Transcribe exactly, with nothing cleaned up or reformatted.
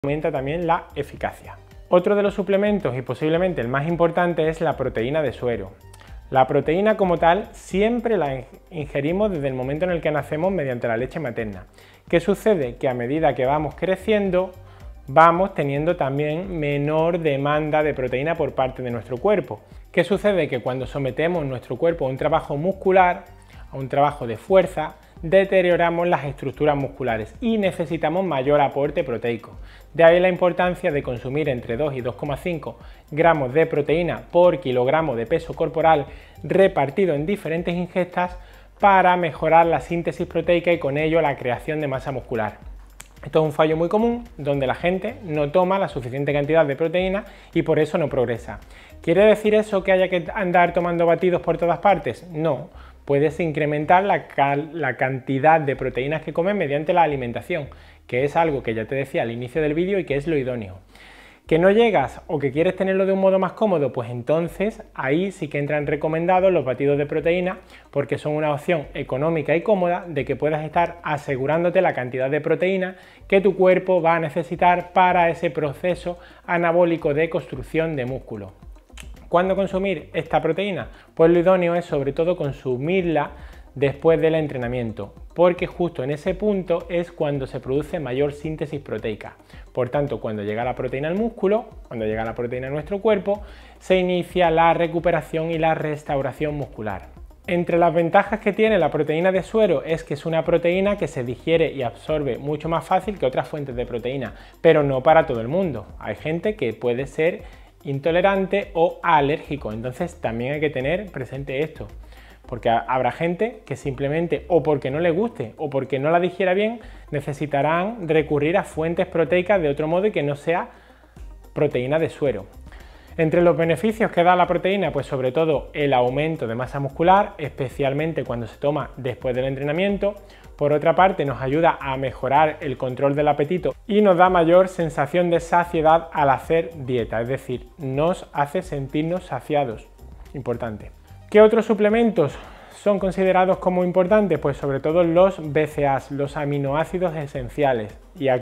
aumenta también la eficacia. Otro de los suplementos y posiblemente el más importante es la proteína de suero. La proteína como tal siempre la ingerimos desde el momento en el que nacemos mediante la leche materna. ¿Qué sucede? Que a medida que vamos creciendo vamos teniendo también menor demanda de proteína por parte de nuestro cuerpo. ¿Qué sucede? Que cuando sometemos nuestro cuerpo a un trabajo muscular, a un trabajo de fuerza, deterioramos las estructuras musculares y necesitamos mayor aporte proteico. De ahí la importancia de consumir entre dos y dos coma cinco gramos de proteína por kilogramo de peso corporal repartido en diferentes ingestas para mejorar la síntesis proteica y con ello la creación de masa muscular. Esto es un fallo muy común donde la gente no toma la suficiente cantidad de proteína y por eso no progresa. ¿Quiere decir eso que haya que andar tomando batidos por todas partes? No. Puedes incrementar la, la cantidad de proteínas que comes mediante la alimentación, que es algo que ya te decía al inicio del vídeo y que es lo idóneo. ¿Que no llegas o que quieres tenerlo de un modo más cómodo? Pues entonces ahí sí que entran recomendados los batidos de proteína porque son una opción económica y cómoda de que puedas estar asegurándote la cantidad de proteína que tu cuerpo va a necesitar para ese proceso anabólico de construcción de músculo. ¿Cuándo consumir esta proteína? Pues lo idóneo es sobre todo consumirla después del entrenamiento, porque justo en ese punto es cuando se produce mayor síntesis proteica. Por tanto, cuando llega la proteína al músculo, cuando llega la proteína a nuestro cuerpo, se inicia la recuperación y la restauración muscular. Entre las ventajas que tiene la proteína de suero es que es una proteína que se digiere y absorbe mucho más fácil que otras fuentes de proteína, pero no para todo el mundo. Hay gente que puede ser intolerante o alérgico, entonces también hay que tener presente esto, porque habrá gente que simplemente o porque no le guste o porque no la digiera bien necesitarán recurrir a fuentes proteicas de otro modo y que no sea proteína de suero. Entre los beneficios que da la proteína, pues sobre todo el aumento de masa muscular, especialmente cuando se toma después del entrenamiento. Por otra parte, nos ayuda a mejorar el control del apetito y nos da mayor sensación de saciedad al hacer dieta, es decir, nos hace sentirnos saciados. Importante. ¿Qué otros suplementos son considerados como importantes? Pues sobre todo los B C A A s, los aminoácidos esenciales. Y aquí